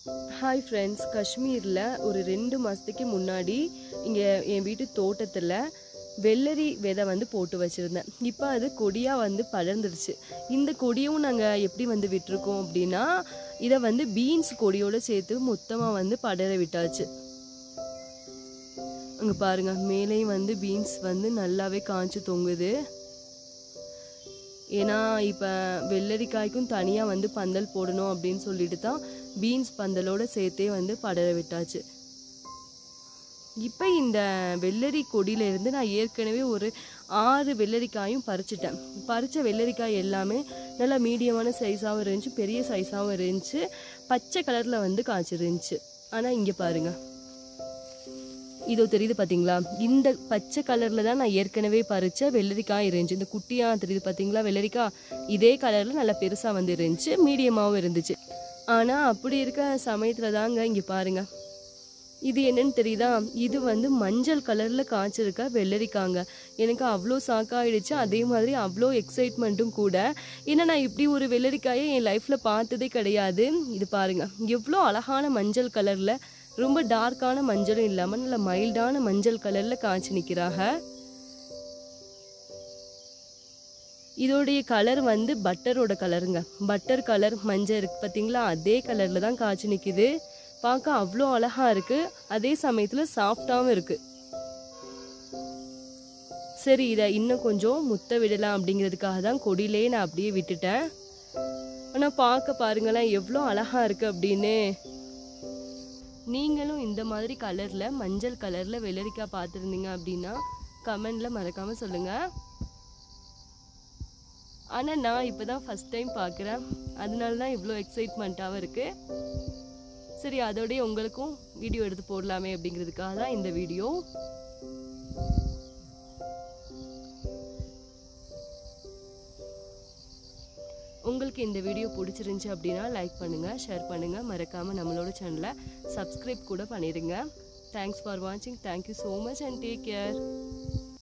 Hi friends, காஷ்மீரில் ஒரு 2 மாதத்துக்கு முன்னாடி இங்கே என் வீட்டு தோட்டத்தில் வெள்ளரி விதை போட்டு வச்சுருந்தேன். இப்போ அது கொடியாக படர்ந்துருச்சு. இந்த கொடியும் நாங்கள் எப்படி விட்டுருக்கோம் அப்படின்னா, இதை பீன்ஸ் கொடியோடு சேர்த்து மொத்தமாக படர விட்டாச்சு. அங்கே பாருங்கள், மேலேயும் பீன்ஸ் நல்லாவே காய்ச்சி தொங்குது. ஏன்னா இப்போ வெள்ளரிக்காய்க்கும் தனியாக பந்தல் போடணும் அப்படின்னு சொல்லிட்டு தான் பீன்ஸ் பந்தலோடு சேர்த்தே படர விட்டாச்சு. இப்போ இந்த வெள்ளரி கொடியிலேருந்து நான் ஏற்கனவே ஒரு 6 வெள்ளரிக்காயும் பறிச்சிட்டேன். பறித்த வெள்ளரிக்காய் எல்லாமே நல்லா மீடியமான சைஸாகவும் இருந்துச்சு, பெரிய சைஸாகவும் இருந்துச்சு, பச்சை கலரில் காய்ச்சிருந்துச்சு. ஆனால் இங்கே பாருங்கள், இதோ தெரியுது பார்த்தீங்களா, இந்த பச்சை கலரில் தான் நான் ஏற்கனவே பறித்த வெள்ளரிக்காய் இருந்துச்சு. இந்த குட்டியாக தெரியுது பார்த்தீங்களா வெள்ளரிக்காய், இதே கலரில் நல்லா பெருசாக இருந்துச்சு, மீடியமாகவும் இருந்துச்சு. ஆனால் அப்படி இருக்க சமயத்தில் தாங்க இங்கே பாருங்கள், இது என்னன்னு தெரியுதா, இது மஞ்சள் கலரில் காய்ச்சிருக்க வெள்ளரிக்காங்க. எனக்கு அவ்வளோ ஷாக்காயிடுச்சு, அதே மாதிரி அவ்வளோ எக்ஸைட்மெண்ட்டும் கூட. ஏன்னா நான் இப்படி ஒரு வெள்ளரிக்காயை என் லைஃப்பில் பார்த்ததே கிடையாது. இது பாருங்கள், எவ்வளோ அழகான மஞ்சள் கலரில், ரொம்ப டார்க்கான மஞ்சளும் இல்லாமல் நல்ல மைல்டான மஞ்சள் கலரில் காய்ச்சி நிற்கிறாங்க. இதோடைய கலர் பட்டரோட கலருங்க. பட்டர் கலர் மஞ்சள் இருக்குது பார்த்தீங்களா, அதே கலரில் தான் காய்ச்சி நிற்கிது. பார்க்க அவ்வளோ அழகாக இருக்குது, அதே சமயத்தில் சாஃப்டாகவும் இருக்குது. சரி, இதை இன்னும் கொஞ்சம் முத்த விடலாம் அப்படிங்கிறதுக்காக தான் கொடியிலே நான் அப்படியே விட்டுட்டேன். ஆனால் பார்க்க பாருங்களேன் எவ்வளோ அழகாக இருக்குது அப்படின்னு. நீங்களும் இந்த மாதிரி கலரில், மஞ்சள் கலரில் வெள்ளரிக்காய் பார்த்துருந்தீங்க அப்படின்னா கமெண்டில் மறக்காமல் சொல்லுங்கள். ஆனால் நான் இப்போ தான் ஃபஸ்ட் டைம் பார்க்குறேன், அதனால தான் இவ்வளோ எக்ஸைட்மெண்ட்டாகவும் இருக்குது. சரி, அதோடய உங்களுக்கும் வீடியோ எடுத்து போடலாமே அப்படிங்கிறதுக்காக தான் இந்த வீடியோ. உங்களுக்கு இந்த வீடியோ பிடிச்சிருந்துச்சி அப்படின்னா லைக் பண்ணுங்கள், ஷேர் பண்ணுங்கள், மறக்காமல் நம்மளோட சேனலை சப்ஸ்கிரைப் கூட பண்ணிடுங்க. தேங்க்ஸ் ஃபார் வாட்சிங். Thank you so much and take care.